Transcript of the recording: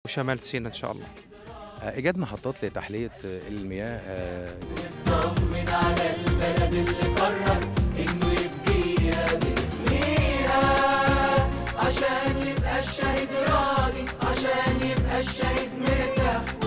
وشمال سيناء إن شاء الله. إيجاد محطات لتحلية المياه زي طمن على البلد اللي قرر إنه يبقيها بنبنيها، عشان يبقى الشهيد راضي، عشان يبقى الشهيد مرتاح،